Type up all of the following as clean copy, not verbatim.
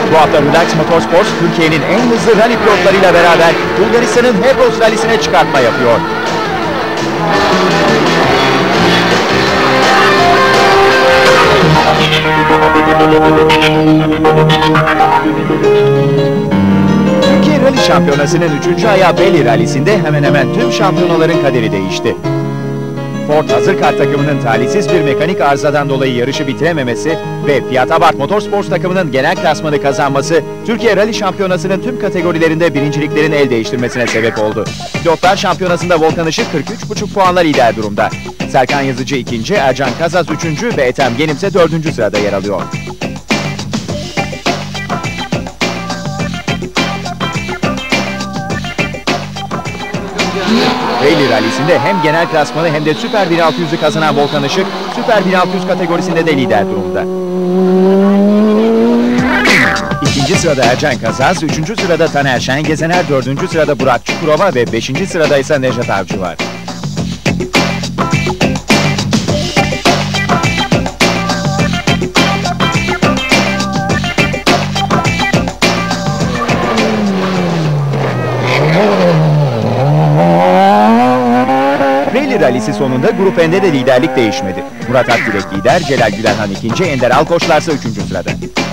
Bu hafta Relax Motorsports, Türkiye'nin en hızlı rally pilotlarıyla beraber Bulgaristan'ın Hebros rallisine çıkartma yapıyor. Türkiye Rally Şampiyonası'nın 3. ayağı Rally Rally'sinde hemen hemen tüm şampiyonaların kaderi değişti. Ford hazır kart takımının talihsiz bir mekanik arızadan dolayı yarışı bitirememesi ve Fiat Abarth Motorsports takımının genel klasmanı kazanması Türkiye Rally Şampiyonası'nın tüm kategorilerinde birinciliklerin el değiştirmesine sebep oldu. Pilotlar Şampiyonası'nda Volkan Işık 43,5 puanla lider durumda. Serkan Yazıcı 2. Ercan Kazaz 3. ve Ethem Genimse 4. sırada yer alıyor. Rally Rally'sinde hem genel klasmanı hem de Süper 1600'ü kazanan Volkan Işık, Süper 1600 kategorisinde de lider durumda. 2. sırada Ercan Kazaz, 3. sırada Taner Şengezener, 4. sırada Burak Çukurova ve 5. sırada ise Nejat Avcı var. Rally Rally'si sonunda Grup N'de de liderlik değişmedi. Murat Akgürek lider, Celal Gülenhan 2. Ender Alkoçlar ise 3. sırada.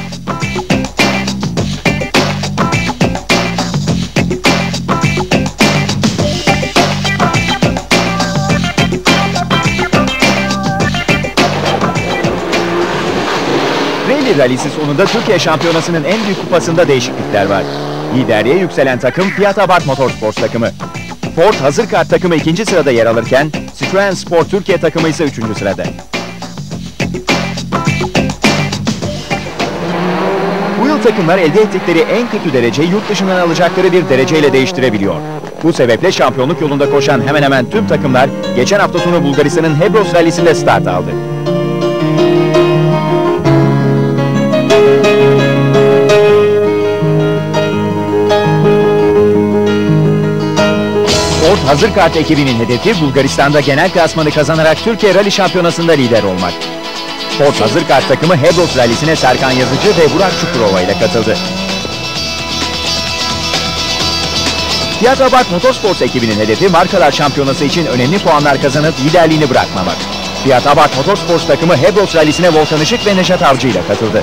Rally Rally'si sonunda Türkiye Şampiyonası'nın en büyük kupasında değişiklikler var. Liderliğe yükselen takım Fiat Abarth Motorsports takımı. Ford hazır kart takımı 2. sırada yer alırken Citroen Sport Türkiye takımı ise 3. sırada. Bu yıl takımlar elde ettikleri en kötü dereceyi yurt dışından alacakları bir dereceyle değiştirebiliyor. Bu sebeple şampiyonluk yolunda koşan hemen hemen tüm takımlar geçen hafta sonu Bulgaristan'ın Hebros rallisinde start aldı. Ford hazır kart ekibinin hedefi Bulgaristan'da genel klasmanı kazanarak Türkiye Rally Şampiyonası'nda lider olmak. Ford hazır kart takımı Hebros rallisine Serkan Yazıcı ve Burak Çukurova ile katıldı. Fiat Abarth Motorsports ekibinin hedefi markalar şampiyonası için önemli puanlar kazanıp liderliğini bırakmamak. Fiat Abarth Motorsports takımı Hebros rallisine Volkan Işık ve Nejat Avcı ile katıldı.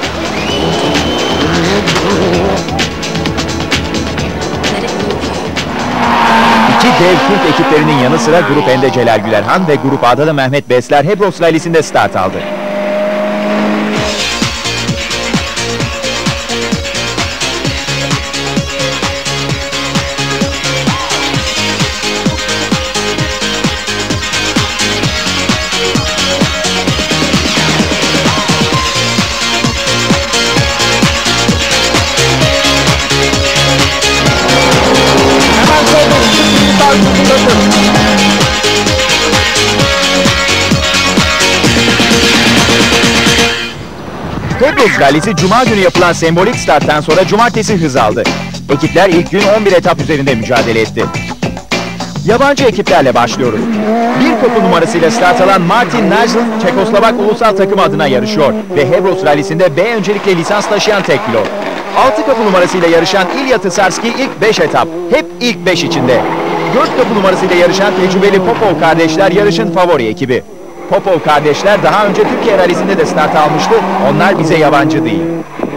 Dev Türk ekiplerinin yanı sıra Grup N'de Celal Gülerhan ve Grup A'da da Mehmet Besler Hebros rallisinde start aldı. Hebros rallisi Cuma günü yapılan sembolik starttan sonra Cumartesi hız aldı. Ekipler ilk gün 11 etap üzerinde mücadele etti. Yabancı ekiplerle başlıyoruz. Bir kapı numarasıyla start alan Martin Najl, Çekoslovak ulusal takımı adına yarışıyor ve Hebros rallisinde B öncelikle lisans taşıyan tek pilot. 6 kapı numarasıyla yarışan İlya Tısarski ilk 5 etap, hep ilk 5 içinde. 4 kapı numarasıyla yarışan tecrübeli Popov kardeşler yarışın favori ekibi. Popov kardeşler daha önce Türkiye rallisinde de start almıştı, onlar bize yabancı değil.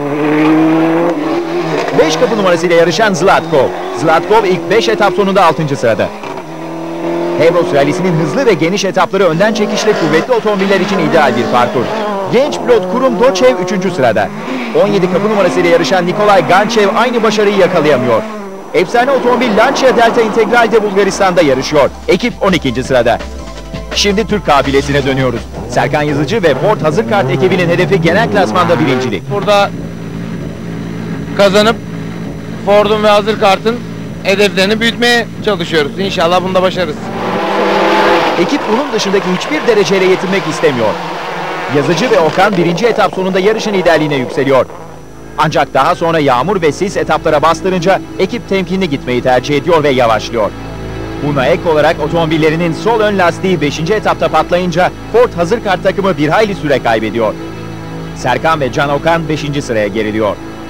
5 kapı numarasıyla yarışan Zlatkov. Zlatkov ilk 5 etap sonunda 6. sırada. Hebros rallisinin hızlı ve geniş etapları önden çekişle kuvvetli otomobiller için ideal bir parkur. Genç pilot Kurum Doçev 3. sırada. 17 kapı numarasıyla yarışan Nikolay Ganchev aynı başarıyı yakalayamıyor. Efsane otomobil Lancia Delta Integral'de Bulgaristan'da yarışıyor. Ekip 12. sırada. Şimdi Türk kafilesine dönüyoruz. Serkan Yazıcı ve Ford hazır kart ekibinin hedefi genel klasmanda birincilik. Burada kazanıp Ford'un ve hazır kartın hedeflerini büyütmeye çalışıyoruz. İnşallah bunda başarırız. Ekip bunun dışındaki hiçbir dereceyle yetinmek istemiyor. Yazıcı ve Okan 1. etap sonunda yarışın liderliğine yükseliyor. Ancak daha sonra yağmur ve sis etaplara bastırınca ekip temkinli gitmeyi tercih ediyor ve yavaşlıyor. Buna ek olarak otomobillerinin sol ön lastiği 5. etapta patlayınca Ford hazır kart takımı bir hayli süre kaybediyor. Serkan ve Can Okan 5. sıraya geriliyor.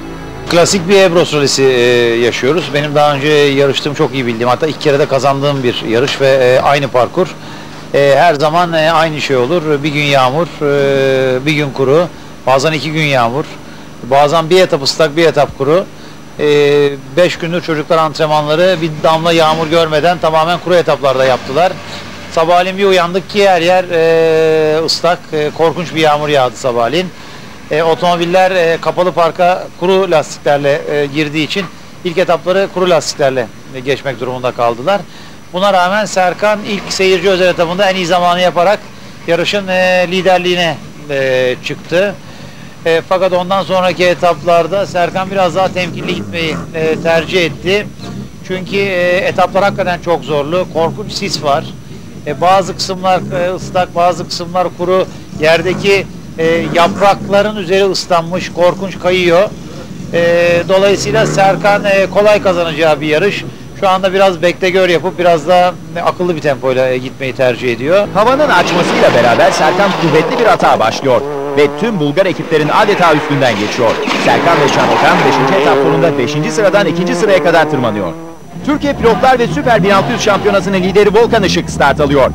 Klasik bir Hebros rallisi yaşıyoruz. Benim daha önce yarıştığım, çok iyi bildiğim, hatta 2 kere de kazandığım bir yarış ve aynı parkur. Her zaman aynı şey olur. Bir gün yağmur, bir gün kuru, bazen 2 gün yağmur, bazen bir etap ıslak, bir etap kuru. 5 gündür çocuklar antrenmanları bir damla yağmur görmeden tamamen kuru etaplarda yaptılar. Sabahleyin bir uyandık ki her yer ıslak, korkunç bir yağmur yağdı sabahleyin. Otomobiller kapalı parka kuru lastiklerle girdiği için ilk etapları kuru lastiklerle geçmek durumunda kaldılar. Buna rağmen Serkan ilk seyirci özel etapında en iyi zamanı yaparak yarışın liderliğine çıktı. Fakat ondan sonraki etaplarda Serkan biraz daha temkinli gitmeyi tercih etti. Çünkü etaplar hakikaten çok zorlu, korkunç sis var. Bazı kısımlar ıslak, bazı kısımlar kuru. Yerdeki yaprakların üzeri ıslanmış, korkunç kayıyor. Dolayısıyla Serkan kolay kazanacağı bir yarış. Şu anda biraz bekle gör yapıp biraz daha akıllı bir tempoyla gitmeyi tercih ediyor. Havanın açmasıyla beraber Serkan kuvvetli bir atağa başlıyor ve tüm Bulgar ekiplerin adeta üstünden geçiyor. Serkan ve Can Okan 5. etap sonunda 5. sıradan 2. sıraya kadar tırmanıyor. Türkiye Pilotlar ve Süper 1600 Şampiyonası'nın lideri Volkan Işık start alıyor.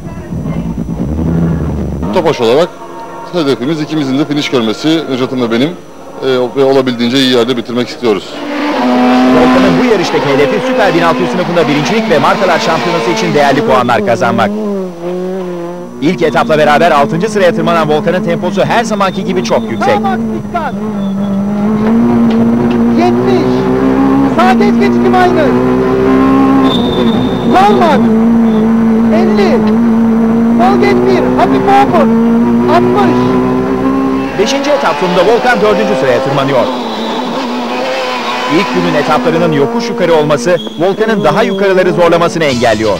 Topaş olarak hedefimiz ikimizin de finish görmesi, Necat'ın ve benim, ve olabildiğince iyi yerde bitirmek istiyoruz. Volkan'ın bu yarıştaki hedefi Süper 1600 sınıfında birincilik ve markalar şampiyonası için değerli puanlar kazanmak. İlk etapla beraber 6. sıraya tırmanan Volkan'ın temposu her zamanki gibi çok yüksek. 70. Sağ geç geçtim aynı. Kalmak. 50. Sol geç bir. Hafif omur. 60. 5. etap sonunda Volkan 4. sıraya tırmanıyor. İlk günün etaplarının yokuş yukarı olması Volkan'ın daha yukarıları zorlamasını engelliyor.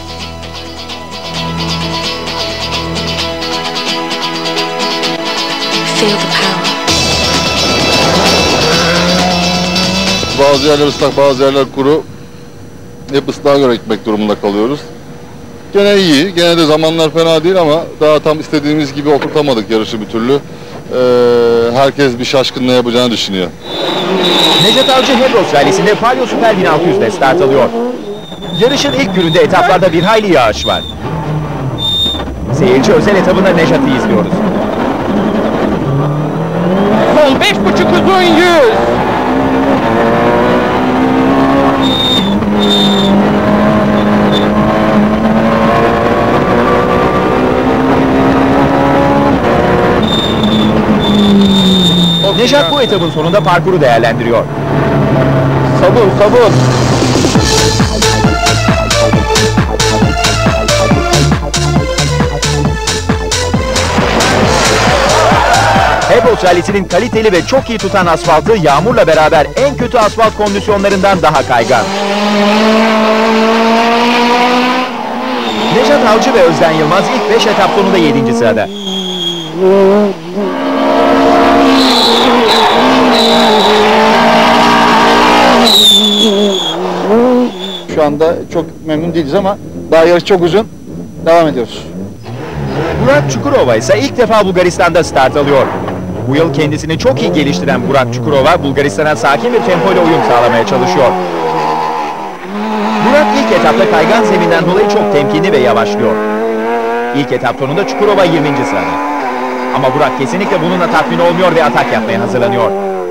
Feel the power. Bazı yerler ıslak, bazı yerler kuru. Hep ıslığa göre gitmek durumunda kalıyoruz. Gene iyi, gene de zamanlar fena değil ama daha tam istediğimiz gibi oturtamadık yarışı bir türlü. Herkes bir şaşkınlığa yapacağını düşünüyor. Necat Avcı Hebros Rally'sinde Palio Süper 1600'de start alıyor. Yarışın ilk gününde etaplarda bir hayli yağış var. Seyirci özel etabında Necat'ı izliyoruz. Sol 5,5 uzun 100. Nejat bu etabın sonunda parkuru değerlendiriyor. Sabır sabır. Hebros Rally'sinin kaliteli ve çok iyi tutan asfaltı yağmurla beraber en kötü asfalt kondisyonlarından daha kaygan. Nejat Avcı ve Özden Yılmaz ilk 5 etap sonunda 7. sırada. Şu anda çok memnun değiliz ama daha yarış çok uzun. Devam ediyoruz. Burak Çukurova ise ilk defa Bulgaristan'da start alıyor. Bu yıl kendisini çok iyi geliştiren Burak Çukurova, Bulgaristan'a sakin bir tempoyla uyum sağlamaya çalışıyor. Burak ilk etapta kaygan zeminden dolayı çok temkinli ve yavaşlıyor. İlk etap sonunda Çukurova 20. sırada. Ama Burak kesinlikle bununla tatmin olmuyor ve atak yapmaya hazırlanıyor.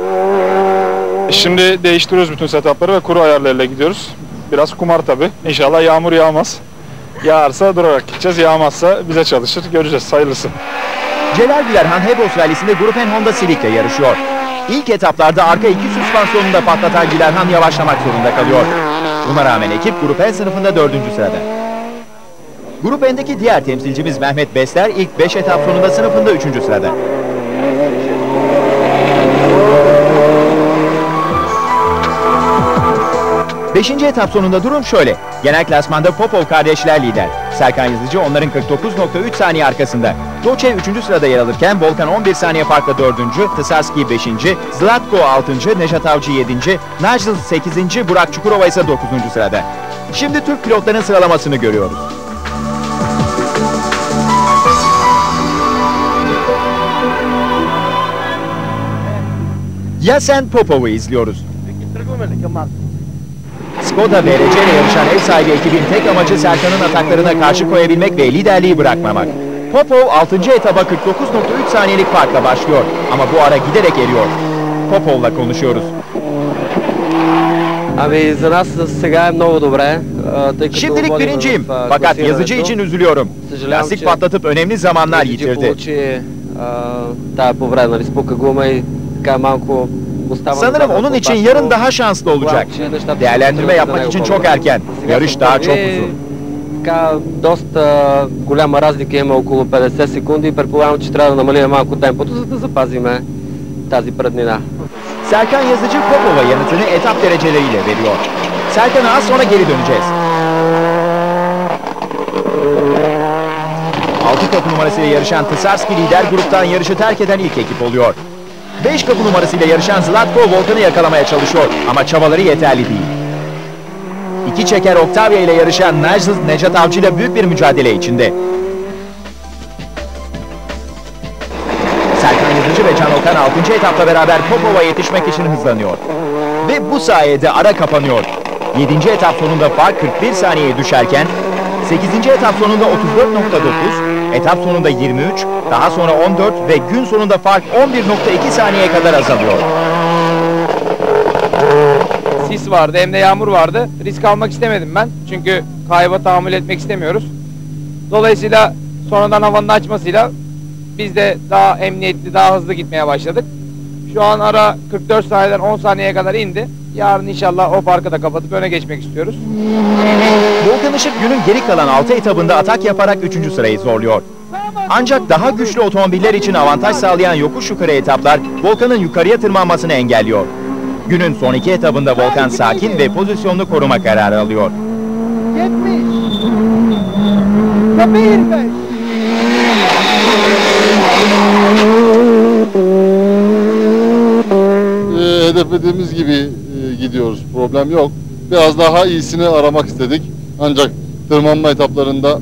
Şimdi değiştiriyoruz bütün setupları ve kuru ayarlarıyla gidiyoruz. Biraz kumar tabi. İnşallah yağmur yağmaz. Yağarsa durarak gideceğiz, yağmazsa bize çalışır. Göreceğiz, sayılırsın. Celal Gülerhan Hebros Rally'sinde Grup N Honda Civic'le yarışıyor. İlk etaplarda arka iki süspansiyonunu da patlatan Gülerhan yavaşlamak zorunda kalıyor. Buna rağmen ekip Grup N sınıfında 4. sırada. Grup N'deki diğer temsilcimiz Mehmet Besler ilk 5 etap sonunda sınıfında 3. sırada. Beşinci etap sonunda durum şöyle. Genel klasmanda Popov kardeşler lider. Serkan Yazıcı onların 49,3 saniye arkasında. Doçe 3. sırada yer alırken Volkan 11 saniye farkla 4. Tısarski 5. Zlatko 6. Nejat Avcı 7. Najl 8. Burak Çukurova ise 9. sırada. Şimdi Türk pilotların sıralamasını görüyoruz. Yasen Popov'u izliyoruz. Skoda VRC ile yarışan ev sahibi ekibin tek amacı Serkan'ın ataklarına karşı koyabilmek ve liderliği bırakmamak. Popov 6. etaba 49.3 saniyelik farkla başlıyor ama bu ara giderek eriyor. Popov'la konuşuyoruz. Ами за нас сега е много добре, тъй като Şimdilik водим birinciyim в fakat yazıcı класирането. için üzülüyorum. Съжалявам, Lastik че patlatıp önemli zamanlar Yazıcı yitirdi. получи тая повреда, нали, спука гума и така малко остава Sanırım назад в onun için борбата, yarın но daha şanslı olacak. предполагам, че нещата Değerlendirme ще yapmak тръгнат için за çok него erken. по-добре. Yarış daha çok Сега uzun. така, доста голяма разлика има, около 50 секунди и предполагам, че трябва да намалим малко темпото, за да запазиме тази преднина. Serkan Yazıcı Popov'a yanıtını etap dereceleriyle veriyor. Serkan'a az sonra geri döneceğiz. 6 kapı numarasıyla yarışan Tısarski lider gruptan yarışı terk eden ilk ekip oluyor. 5 kapı numarasıyla yarışan Zlatko Volkan'ı yakalamaya çalışıyor ama çabaları yeterli değil. 2 çeker Octavia ile yarışan Nejat Avcı ile büyük bir mücadele içinde. Serkan Yazıcı ve Can Okan 6. etapla beraber Popov'a yetişmek için hızlanıyor. Ve bu sayede ara kapanıyor. 7. etap sonunda fark 41 saniyeye düşerken 8. etap sonunda 34.9, etap sonunda 23, daha sonra 14 ve gün sonunda fark 11.2 saniyeye kadar azalıyor. Sis vardı hem de yağmur vardı. Risk almak istemedim ben. Çünkü kayba tahammül etmek istemiyoruz. Dolayısıyla sonradan havanın açmasıyla biz de daha emniyetli, daha hızlı gitmeye başladık. Şu an ara 44 saniyeden 10 saniyeye kadar indi. Yarın inşallah o farkı da kapatıp öne geçmek istiyoruz. Volkan Işık günün geri kalan 6 etabında atak yaparak 3. sırayı zorluyor. Ancak daha güçlü otomobiller için avantaj sağlayan yokuş yukarı etaplar Volkan'ın yukarıya tırmanmasını engelliyor. Günün son 2 etabında Volkan sakin ve pozisyonunu koruma kararı alıyor. 70. Kapı 25. Hedeflediğimiz gibi gidiyoruz. Problem yok. Biraz daha iyisini aramak istedik. Ancak tırmanma etaplarında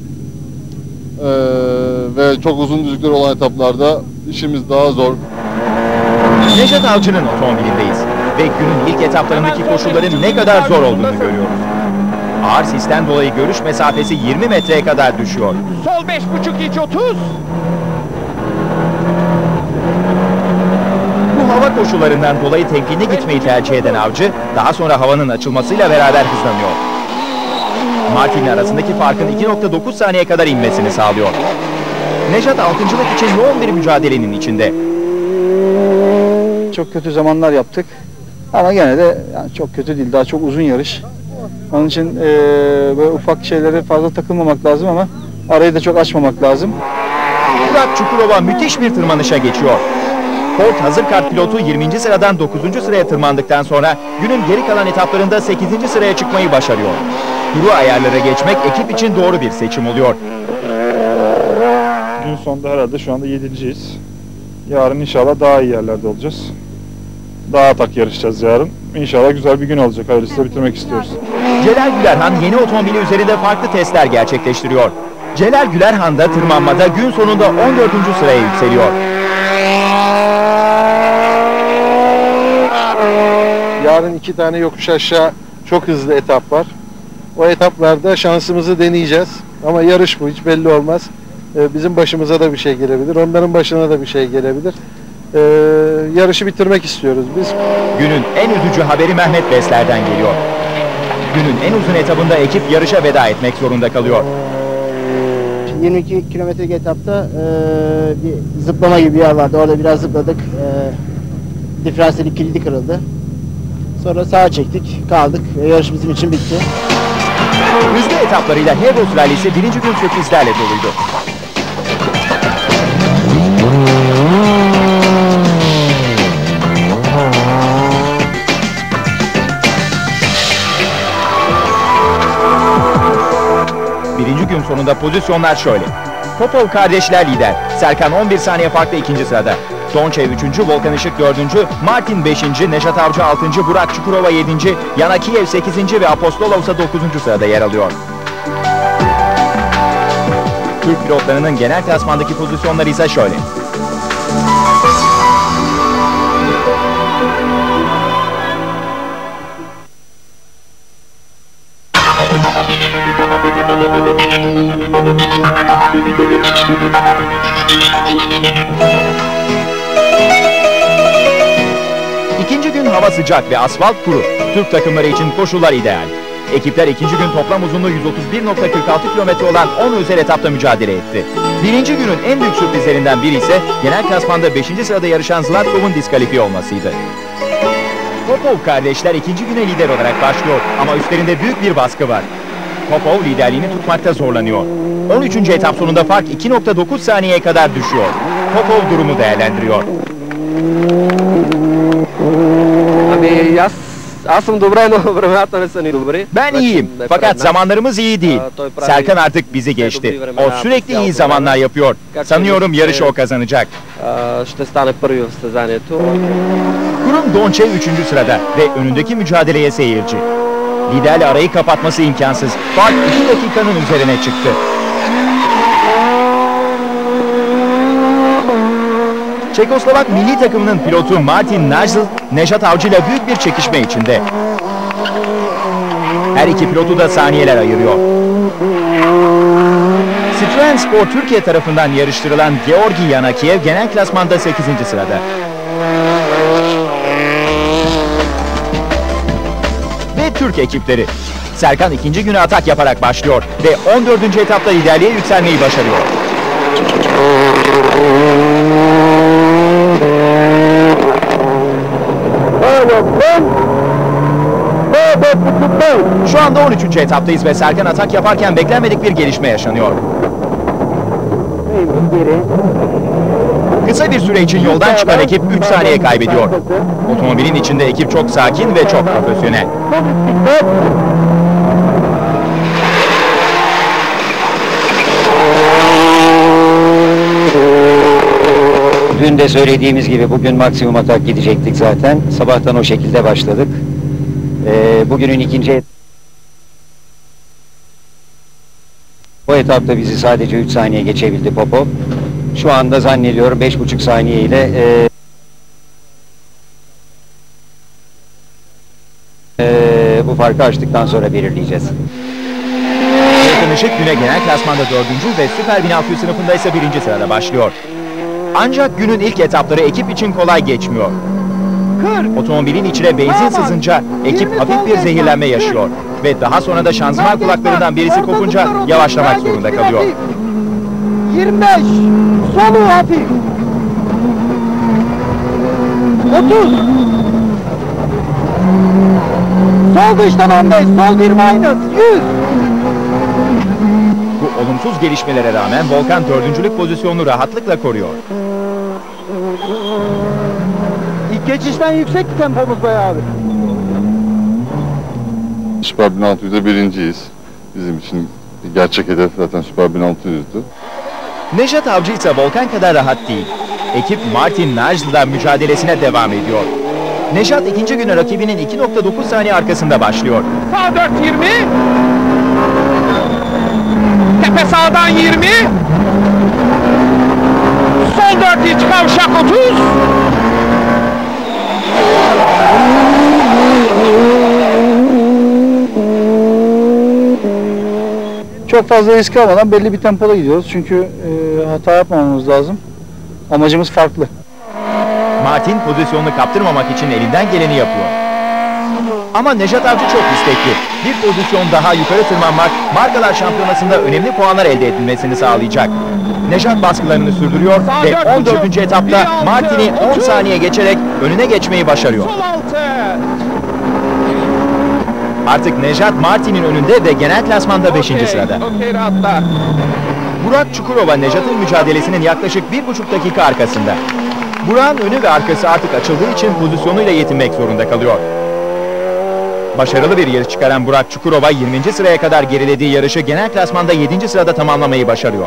ve çok uzun düzlükler olan etaplarda işimiz daha zor. Nejat Avcı'nın otomobilindeyiz ve günün ilk etaplarındaki koşulların ne kadar zor olduğunu görüyoruz. Ağır sisten dolayı görüş mesafesi 20 metreye kadar düşüyor. Sol 5.5 iç 30. Bu hava koşullarından dolayı temkinli gitmeyi tercih eden Avcı, daha sonra havanın açılmasıyla beraber hızlanıyor. Martin'le arasındaki farkın 2.9 saniye kadar inmesini sağlıyor. Nejat 6.lık için yoğun bir mücadelenin içinde. Çok kötü zamanlar yaptık. Ama gene de yani çok kötü değil. Daha çok uzun yarış. Onun için böyle ufak şeylere fazla takılmamak lazım ama arayı da çok açmamak lazım. Burak Çukurova müthiş bir tırmanışa geçiyor. Ford hazır kart pilotu 20. sıradan 9. sıraya tırmandıktan sonra günün geri kalan etaplarında 8. sıraya çıkmayı başarıyor. Kuru ayarlara geçmek ekip için doğru bir seçim oluyor. Gün sonunda herhalde şu anda 7.yiz. Yarın inşallah daha iyi yerlerde olacağız. Daha tak yarışacağız yarın. İnşallah güzel bir gün olacak. Hayırlısıyla bitirmek istiyoruz. Celal Gülerhan yeni otomobili üzerinde farklı testler gerçekleştiriyor. Celal Gülerhan da tırmanmada gün sonunda 14. sıraya yükseliyor. Yarın 2 tane yokuş aşağı çok hızlı etap var. O etaplarda şansımızı deneyeceğiz. Ama yarış bu, hiç belli olmaz. Bizim başımıza da bir şey gelebilir, onların başına da bir şey gelebilir. Yarışı bitirmek istiyoruz biz. Günün en üzücü haberi Mehmet Besler'den geliyor. Günün en uzun etabında ekip yarışa veda etmek zorunda kalıyor. 22 kilometrelik etapta bir zıplama gibi bir yer vardı. Orada biraz zıpladık. Diferansiyelin kilidi kırıldı. Sonra sağa çektik, kaldık. Yarış bizim için bitti. Hızlı etaplarıyla Hebros Rally'si birinci gün sürprizlerle doluydu. Birinci gün sonunda pozisyonlar şöyle. Popov kardeşler lider. Serkan 11 saniye farklı ikinci sırada. Donçev 3. Volkan Işık 4. Martin 5. Nejat Avcı 6. Burak Çukurova 7. Yanakiyev 8. ve Apostolov ise 9. sırada yer alıyor. Türk pilotlarının genel klasmandaki pozisyonları ise şöyle. İkinci gün hava sıcak ve asfalt kuru. Türk takımları için koşullar ideal. Ekipler ikinci gün toplam uzunluğu 131.46 kilometre olan 10 özel etapta mücadele etti. Birinci günün en büyük sürprizlerinden biri ise genel klasmanda 5. sırada yarışan Zlatkov'un diskalifiye olmasıydı. Popov kardeşler ikinci güne lider olarak başlıyor ama üstlerinde büyük bir baskı var. Popov liderliğini tutmakta zorlanıyor. 13. etap sonunda fark 2.9 saniyeye kadar düşüyor. Popov durumu değerlendiriyor. Ben iyiyim fakat zamanlarımız iyi değil. Serkan artık bizi geçti. O sürekli iyi zamanlar yapıyor. Sanıyorum yarışı o kazanacak. Kurum Donçev 3. sırada ve önündeki mücadeleye seyirci. Liderle arayı kapatması imkansız. Fark 2 dakikanın üzerine çıktı. Çekoslovak milli takımının pilotu Martin Najl, Nejat Avcı ile büyük bir çekişme içinde. Her iki pilotu da saniyeler ayırıyor. Citroen Spor Türkiye tarafından yarıştırılan Georgi Yanakiev genel klasmanda 8. sırada. Ve Türk ekipleri. Serkan ikinci güne atak yaparak başlıyor ve 14. etapta liderliğe yükselmeyi başarıyor. Şu anda 13. etaptayız ve Serkan atak yaparken beklenmedik bir gelişme yaşanıyor. Kısa bir süre için yoldan çıkan ekip 3 saniye kaybediyor. Otomobilin içinde ekip çok sakin ve çok profesyonel. Dün de söylediğimiz gibi bugün maksimum atak gidecektik zaten. Sabahtan o şekilde başladık. Bugünün ikinci o etapta bizi sadece 3 saniye geçebildi Popov. Şu anda zannediyorum 5,5 saniye ile bu farkı açtıktan sonra belirleyeceğiz. Serkan Işık güne genel klasmanda 4. ve Süper 1600 sınıfında ise 1. sırada başlıyor. Ancak günün ilk etapları ekip için kolay geçmiyor. Otomobilin içine benzin sızınca ekip hafif bir zehirlenme yaşıyor ve daha sonra da şanzıman kulaklarından birisi kopunca yavaşlamak zorunda kalıyor. 25 solu hafif 30 sol dıştan 15 sol 1 minus 100. Bu olumsuz gelişmelere rağmen Volkan 4. pozisyonunu rahatlıkla koruyor. İlk geçişten yüksek tempomuz bayağı abi. Süper 1600'de birinciyiz. Bizim için gerçek hedef zaten Süper 1600'dü. Nejat Avcı ise Volkan kadar rahat değil. Ekip Martin Najl'la mücadelesine devam ediyor. Nejat ikinci güne rakibinin 2.9 saniye arkasında başlıyor. Sağ 4 20. Tepe sağdan 20. Sol 4 iç kavşak 30. Çok fazla risk almadan belli bir tempoda gidiyoruz. Çünkü hata yapmamamız lazım. Amacımız farklı. Martin pozisyonunu kaptırmamak için elinden geleni yapıyor. Ama Nejat Avcı çok istekli. Bir pozisyon daha yukarı tırmanmak, markalar şampiyonasında önemli puanlar elde edilmesini sağlayacak. Nejat baskılarını sürdürüyor ve 14. etapta Martin'i 10 saniye geçerek önüne geçmeyi başarıyor. Artık Nejat Martin'in önünde ve genel klasmanda 5. sırada. Burak Çukurova Nejat'ın mücadelesinin yaklaşık 1,5 dakika arkasında. Burak'ın önü ve arkası artık açıldığı için pozisyonuyla yetinmek zorunda kalıyor. Başarılı bir yarış çıkaran Burak Çukurova 20. sıraya kadar gerilediği yarışı genel klasmanda 7. sırada tamamlamayı başarıyor.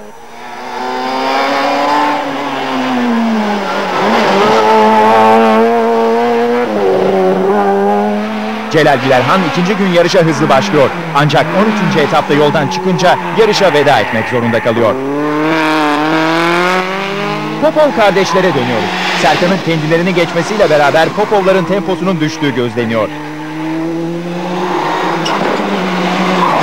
Celal Gülerhan ikinci gün yarışa hızlı başlıyor. Ancak 13. etapta yoldan çıkınca yarışa veda etmek zorunda kalıyor. Popov kardeşlere dönüyoruz. Serkan'ın kendilerini geçmesiyle beraber Popov'ların temposunun düştüğü gözleniyor.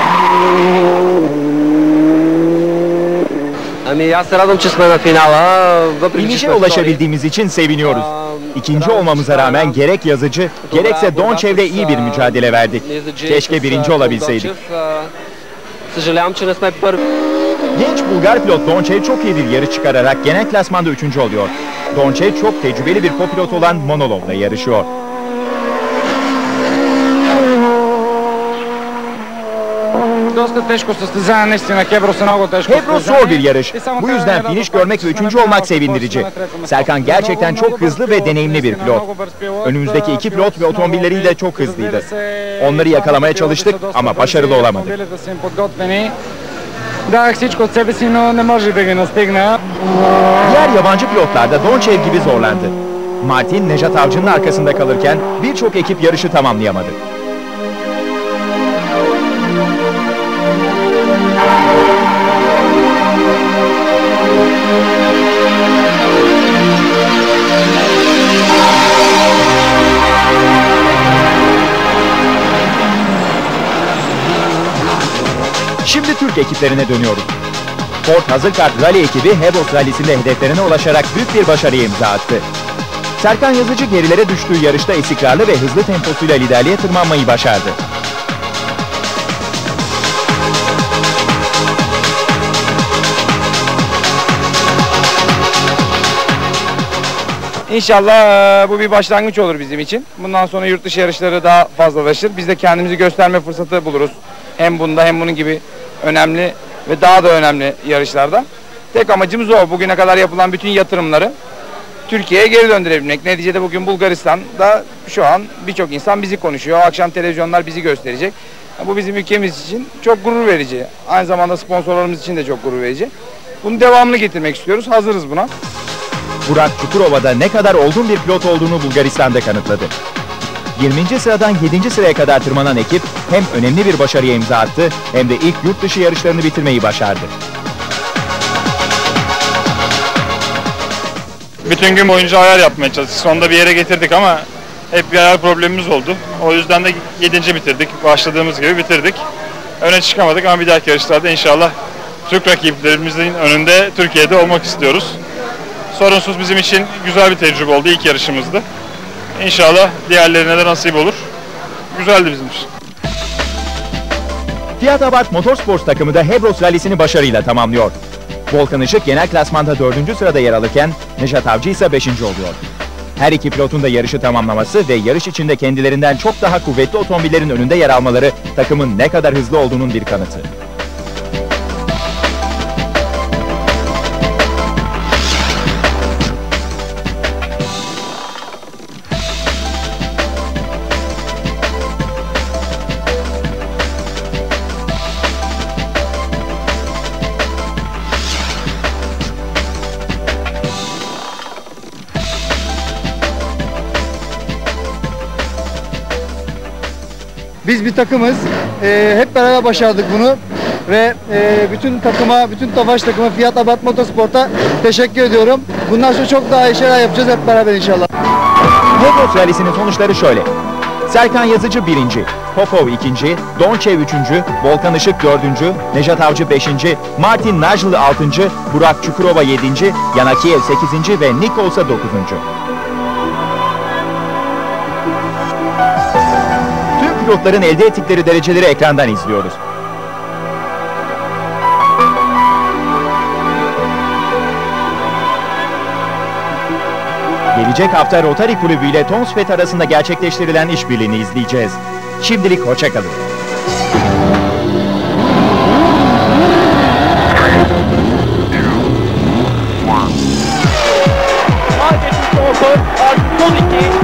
Аз се радвам, че сме на финала. Въпреки че İnişe сме втори. ulaşabildiğimiz için seviniyoruz. İkinci olmamıza rağmen gerek Yazıcı, gerekse Donçev'le iyi bir mücadele verdik. Keşke birinci olabilseydik. Съжалявам, че не сме първи. Genç Bulgar pilot Donçev çok iyi bir yarış çıkararak genel klasmanda 3. oluyor. Donçev çok tecrübeli bir kopilot olan Monolov'la yarışıyor. Доста тежко състезание, наистина. Hebros много тежко Hebros zor bir yarış. Bu yüzden finish görmek ve 3. olmak sevindirici. Serkan gerçekten çok hızlı ve deneyimli bir pilot. Önümüzdeki iki pilot ve otomobilleriyle çok hızlıydı. Onları yakalamaya çalıştık ama başarılı olamadık. Дадах всичко от себе си, но не може да ги настигна. Diğer yabancı pilotlar da Donçev gibi zorlandı. Martin, Nejat Avcı'nın arkasında kalırken birçok ekip yarışı tamamlayamadı. Şimdi Türk ekiplerine dönüyoruz. Ford Hazır Kart Rally ekibi Hebros Rally'sinde hedeflerine ulaşarak büyük bir başarıya imza attı. Serkan Yazıcı gerilere düştüğü yarışta istikrarlı ve hızlı temposuyla liderliğe tırmanmayı başardı. İnşallah bu bir başlangıç olur bizim için. Bundan sonra yurt dışı yarışları daha fazlalaşır. Biz de kendimizi gösterme fırsatı buluruz. Hem bunda hem bunun gibi önemli ve daha da önemli yarışlarda. Tek amacımız o. Bugüne kadar yapılan bütün yatırımları Türkiye'ye geri döndürebilmek. Neticede bugün Bulgaristan'da şu an birçok insan bizi konuşuyor. Akşam televizyonlar bizi gösterecek. Bu bizim ülkemiz için çok gurur verici. Aynı zamanda sponsorlarımız için de çok gurur verici. Bunun devamını getirmek istiyoruz. Hazırız buna. Burak Çukurova'da ne kadar olgun bir pilot olduğunu Bulgaristan'da kanıtladı. 20. sıradan 7. sıraya kadar tırmanan ekip hem önemli bir başarıya imza attı hem de ilk yurt dışı yarışlarını bitirmeyi başardı. Bütün gün boyunca ayar yapmaya çalıştık. Sonunda bir yere getirdik ama hep bir ayar problemimiz oldu. O yüzden de 7. bitirdik. Başladığımız gibi bitirdik. Öne çıkamadık ama bir dahaki yarışlarda inşallah Türk rakiplerimizin önünde Türkiye'de olmak istiyoruz. Sorunsuz bizim için güzel bir tecrübe oldu. İlk yarışımızdı. İnşallah diğerlerine de nasip olur. Güzeldi bizim için. Fiat Abarth Motorsports takımı da Hebros Rally'sini başarıyla tamamlıyor. Volkan Işık genel klasmanda 4. sırada yer alırken Nejat Avcı ise 5. oluyor. Her iki pilotun da yarışı tamamlaması ve yarış içinde kendilerinden çok daha kuvvetli otomobillerin önünde yer almaları takımın ne kadar hızlı olduğunun bir kanıtı. Biz bir takımız. Hep beraber başardık bunu. Ve bütün takıma, bütün Tofaş takımı Fiat Abarth Motorsport'a teşekkür ediyorum. Bundan sonra çok daha iyi şeyler yapacağız hep beraber inşallah. Hebros Rally'sinin sonuçları şöyle. Serkan Yazıcı 1. Popov 2. Donçev 3. Volkan Işık 4. Nejat Avcı 5. Martin Najl 6. Burak Çukurova 7. Yanakiev 8. ve Niko ise 9. Tüm pilotların elde ettikleri dereceleri ekrandan izliyoruz. Gelecek hafta Rotary Kulübü ile Tonsfet arasında gerçekleştirilen işbirliğini izleyeceğiz. Şimdilik hoşça kalın. Son 2,